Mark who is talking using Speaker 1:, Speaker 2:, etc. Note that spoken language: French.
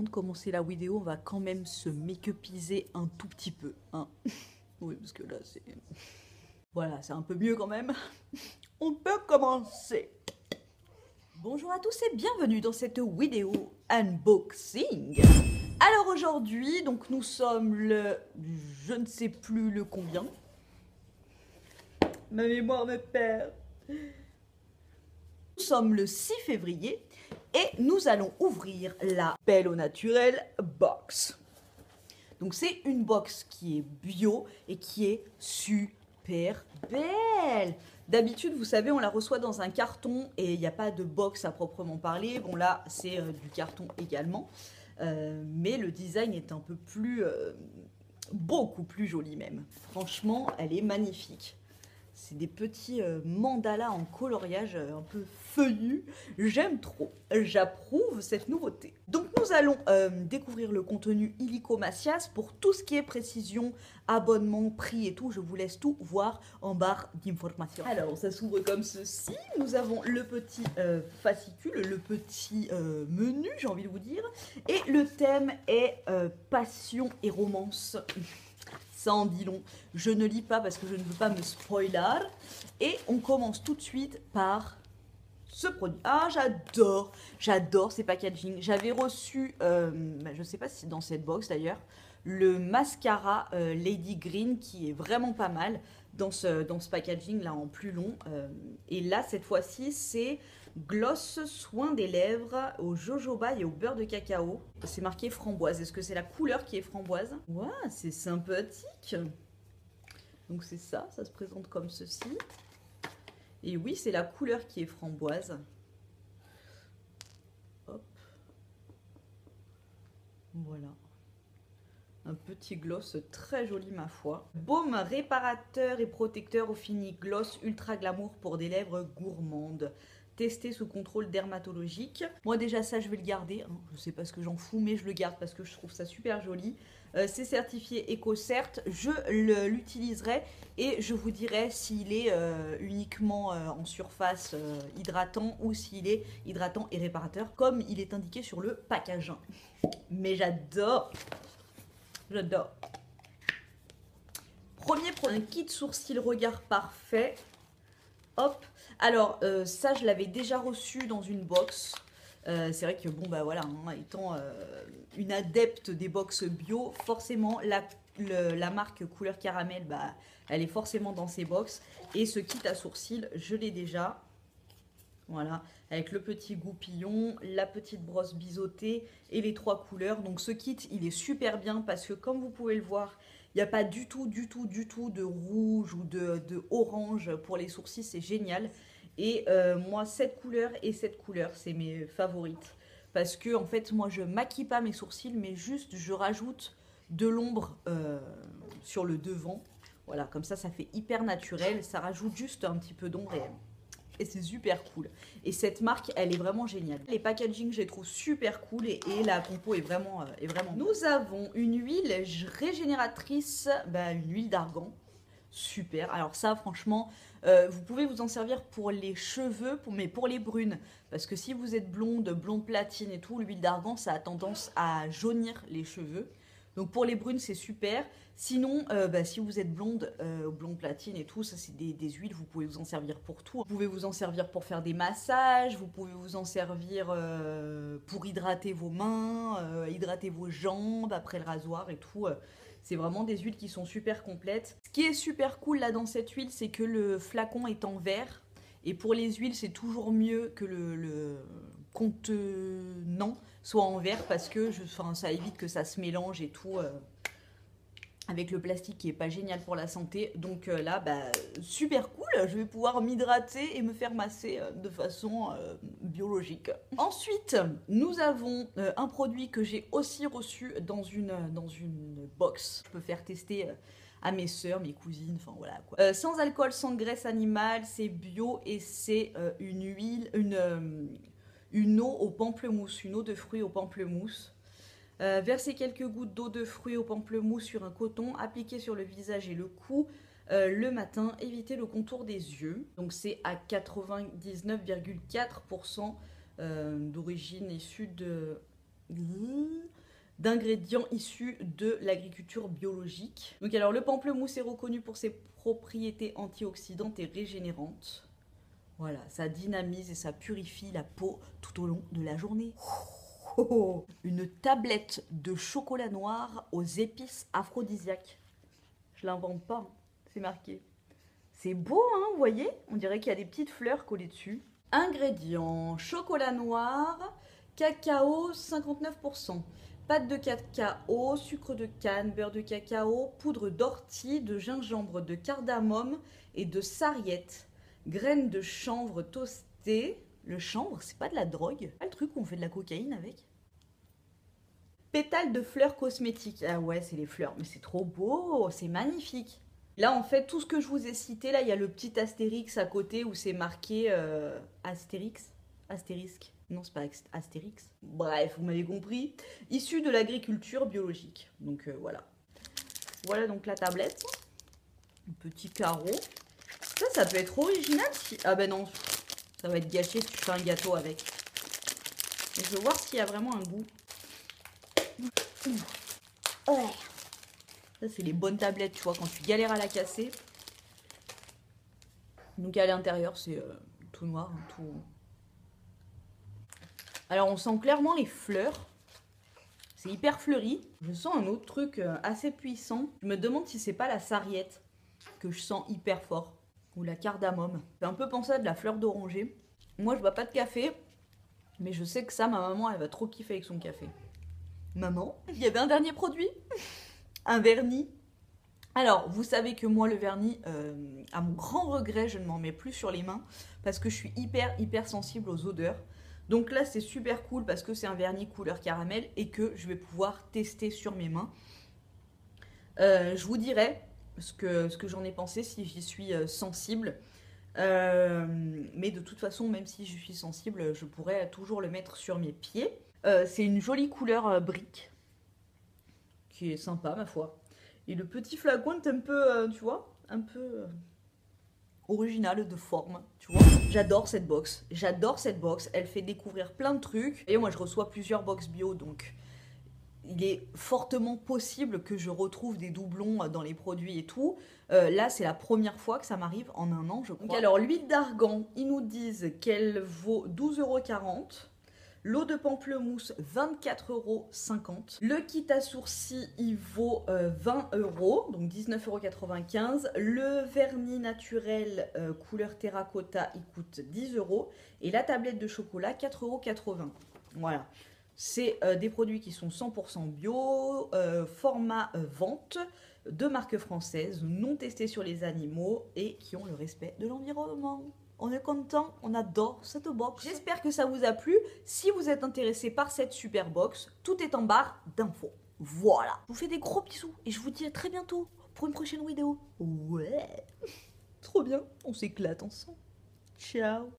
Speaker 1: avant de commencer la vidéo, on va quand même se make-upiser un tout petit peu, hein. Oui, parce que là, c'est... Voilà, c'est un peu mieux quand même. On peut commencer. Bonjour à tous et bienvenue dans cette vidéo unboxing. Alors aujourd'hui, donc nous sommes le... je ne sais plus le combien. Ma mémoire me perd. Nous sommes le 6 février et nous allons ouvrir la Belle au naturel box. Donc c'est une box qui est bio et qui est super belle. D'habitude, vous savez, on la reçoit dans un carton et il n'y a pas de box à proprement parler. Bon là, c'est du carton également. Mais le design est un peu plus... beaucoup plus joli même. Franchement, elle est magnifique. C'est des petits mandalas en coloriage un peu feuillu. J'aime trop. J'approuve cette nouveauté. Donc nous allons découvrir le contenu illico Macias. Pour tout ce qui est précision, abonnement, prix et tout, je vous laisse tout voir en barre d'informations. Alors ça s'ouvre comme ceci. Nous avons le petit fascicule, le petit menu, j'ai envie de vous dire. Et le thème est passion et romance. Ça en dit long. Je ne lis pas parce que je ne veux pas me spoiler. Et on commence tout de suite par ce produit. Ah, j'adore ces packaging. J'avais reçu, je ne sais pas si c'est dans cette box d'ailleurs, le mascara Lady Green qui est vraiment pas mal dans ce packaging là en plus long. Et là, cette fois-ci, c'est gloss soin des lèvres au jojoba et au beurre de cacao. C'est marqué framboise. Est-ce que c'est la couleur qui est framboise? Waouh, c'est sympathique. Donc c'est ça, ça se présente comme ceci. Et oui, c'est la couleur qui est framboise. Hop. Voilà. Un petit gloss très joli ma foi. Baume réparateur et protecteur au fini gloss ultra glamour pour des lèvres gourmandes. Testé sous contrôle dermatologique. Moi déjà ça je vais le garder, hein. Je sais pas ce que j'en fous mais je le garde parce que je trouve ça super joli. C'est certifié EcoCert, je l'utiliserai et je vous dirai s'il est uniquement en surface hydratant ou s'il est hydratant et réparateur comme il est indiqué sur le packaging. Mais j'adore. J'adore. Premier produit, un kit sourcil regard parfait. Hop. Alors ça je l'avais déjà reçu dans une box. C'est vrai que bon bah voilà, hein, étant une adepte des box bio, forcément la marque couleur caramel, bah elle est forcément dans ces box. Et ce kit à sourcils, je l'ai déjà. Voilà, avec le petit goupillon, la petite brosse biseautée et les 3 couleurs. Donc ce kit, il est super bien parce que comme vous pouvez le voir, il n'y a pas du tout de rouge ou de orange pour les sourcils, c'est génial. Et moi, cette couleur et cette couleur, c'est mes favorites. Parce que en fait, moi, je maquille pas mes sourcils, mais juste je rajoute de l'ombre sur le devant. Voilà, comme ça fait hyper naturel. Ça rajoute juste un petit peu d'ombre et c'est super cool. Et cette marque, elle est vraiment géniale. Les packaging, je les trouve super cool et la compo est vraiment... Nous avons une huile régénératrice, une huile d'argan. Super. Alors ça, franchement, vous pouvez vous en servir pour les cheveux, mais pour les brunes. Parce que si vous êtes blonde platine et tout, l'huile d'argan, ça a tendance à jaunir les cheveux. Donc pour les brunes, c'est super. Sinon, si vous êtes blonde platine et tout, ça c'est des huiles, vous pouvez vous en servir pour tout. Vous pouvez vous en servir pour faire des massages, vous pouvez vous en servir pour hydrater vos mains, hydrater vos jambes après le rasoir et tout. C'est vraiment des huiles qui sont super complètes. Ce qui est super cool là dans cette huile, c'est que le flacon est en verre. Et pour les huiles, c'est toujours mieux que le contenant soit en verre parce que ça évite que ça se mélange et tout avec le plastique qui est pas génial pour la santé. Donc là, super cool, je vais pouvoir m'hydrater et me faire masser de façon biologique. Ensuite, nous avons un produit que j'ai aussi reçu dans une box. Je peux faire tester à mes sœurs, mes cousines, enfin voilà quoi. Sans alcool, sans graisse animale, c'est bio et c'est une huile, une eau au pamplemousse, une eau de fruits au pamplemousse. Versez quelques gouttes d'eau de fruits au pamplemousse sur un coton, appliquez sur le visage et le cou. Le matin, évitez le contour des yeux. Donc c'est à 99,4% d'origine issue de d'ingrédients issus de l'agriculture biologique. Donc alors le pamplemousse est reconnu pour ses propriétés antioxydantes et régénérantes. Voilà, ça dynamise et ça purifie la peau tout au long de la journée. Une tablette de chocolat noir aux épices aphrodisiaques. Je l'invente pas, hein. C'est marqué. C'est beau, hein, vous voyez? On dirait qu'il y a des petites fleurs collées dessus. Ingrédients, chocolat noir, cacao 59%, pâte de cacao, sucre de canne, beurre de cacao, poudre d'ortie, de gingembre, de cardamome et de sarriette, graines de chanvre toastées. Le chanvre, c'est pas de la drogue? Pas le truc où on fait de la cocaïne avec? Pétales de fleurs cosmétiques. Ah ouais, c'est les fleurs, mais c'est trop beau, c'est magnifique. Là, en fait, tout ce que je vous ai cité, là, il y a le petit astérix à côté où c'est marqué Astérix. Astérisque. Non, c'est pas Astérix. Bref, vous m'avez compris. Issu de l'agriculture biologique. Donc voilà. Voilà donc la tablette. Un petit carreau. Ça peut être original si... Ah ben non, ça va être gâché si tu fais un gâteau avec. Mais je veux voir s'il y a vraiment un goût. Ouais. Ça, c'est les bonnes tablettes, tu vois, quand tu galères à la casser. Donc à l'intérieur, c'est tout noir, hein, tout... Alors, on sent clairement les fleurs. C'est hyper fleuri. Je sens un autre truc assez puissant. Je me demande si c'est pas la sarriette que je sens hyper fort. Ou la cardamome. Ça fait un peu penser à de la fleur d'oranger. Moi, je bois pas de café. Mais je sais que ça, ma maman, elle va trop kiffer avec son café. Maman, il y avait un dernier produit. Un vernis. Alors, vous savez que moi, le vernis, à mon grand regret, je ne m'en mets plus sur les mains parce que je suis hyper sensible aux odeurs. Donc là, c'est super cool parce que c'est un vernis couleur caramel et que je vais pouvoir tester sur mes mains. Je vous dirai ce que j'en ai pensé si j'y suis sensible. Mais de toute façon, même si je suis sensible, je pourrais toujours le mettre sur mes pieds. C'est une jolie couleur brique qui est sympa, ma foi. Et le petit flacon est un peu, tu vois, un peu original de forme, tu vois. J'adore cette box. J'adore cette box. Elle fait découvrir plein de trucs. Et moi, je reçois plusieurs box bio, donc il est fortement possible que je retrouve des doublons dans les produits et tout. Là, c'est la première fois que ça m'arrive en un an, je crois. Donc alors, l'huile d'argan, ils nous disent qu'elle vaut 12,40 €. L'eau de pamplemousse, 24,50 €. Le kit à sourcils, il vaut 20 €, donc 19,95 €. Le vernis naturel couleur terracotta, il coûte 10 €. Et la tablette de chocolat, 4,80 €. Voilà. C'est des produits qui sont 100% bio, format vente, de marque française, non testés sur les animaux et qui ont le respect de l'environnement. On est content, on adore cette box. J'espère que ça vous a plu. Si vous êtes intéressé par cette super box, tout est en barre d'infos. Voilà. Je vous fais des gros bisous et je vous dis à très bientôt pour une prochaine vidéo. Ouais. Trop bien, on s'éclate ensemble. Ciao.